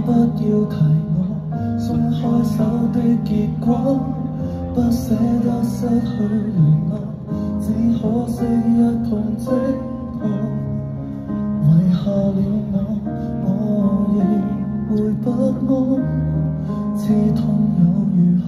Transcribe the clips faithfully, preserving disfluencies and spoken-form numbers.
不要提我鬆開手的結果，不捨得失去聯絡，只可惜一碰即破。遺下了我，我亦會不安，刺痛有如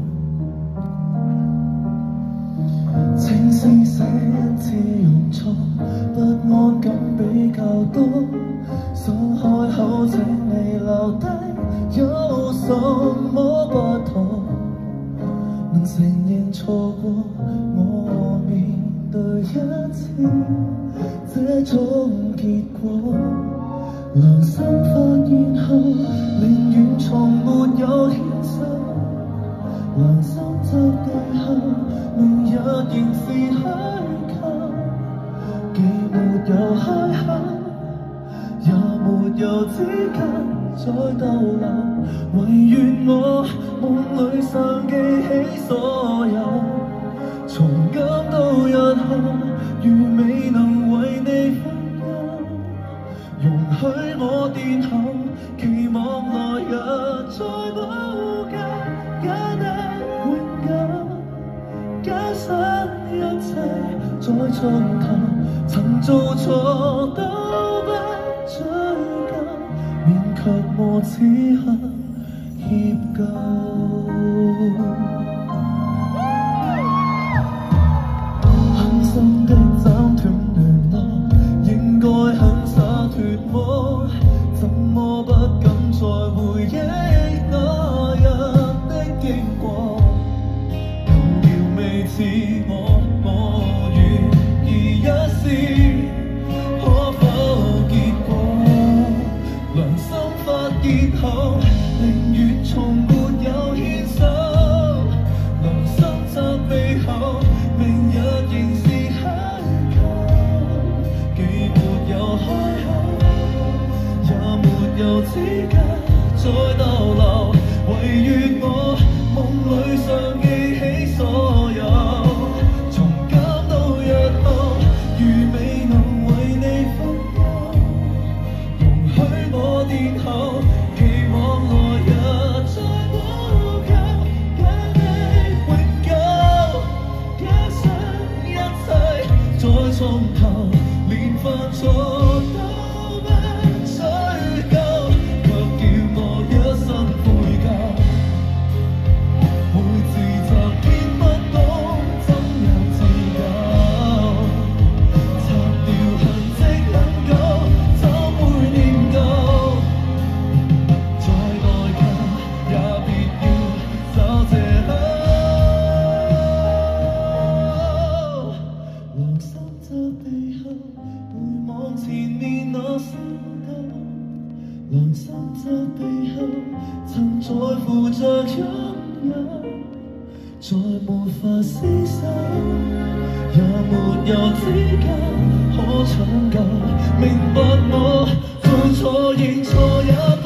何？請施捨一次用錯，不安感比較多，想開口請你留低，有什麼不妥？能承認錯過，我面對一次這種結果。良心發現後，寧願從沒有牽手。良心責備後，明日仍是虛構。既沒有開口，也沒有資格再逗留，唯願我夢裏常記起所有。從今到日後，如未能為你分憂，容許我殿後，期望來日再補救，假你永久，加上一切再從頭，曾做錯都不追究，免卻我此刻歉疚。狠心的斬斷聯絡，應該很灑脫麼？怎麼不敢再回憶那日的經過？舊調未似我，我願意一試，可否結果？良心發現後，寧願從沒有牽手。良心責備後，明日仍是虛構。既沒有開口，也沒有資格再逗留，唯願我夢裏常記起所有。從今到日後，如未能為你分憂，容許我殿後，期望來日再補救，假你永久，加上一切再從頭，連犯錯都不追究，卻叫我一生悔疚。每自責偏不懂怎樣自救，擦掉痕跡很久，找回念舊。再內疚也別要找藉口。良心責備後，回望前面那星斗。良心責備後，曾在乎着擁有，再沒法廝守，也沒有資格可搶救。明白我做錯認錯也。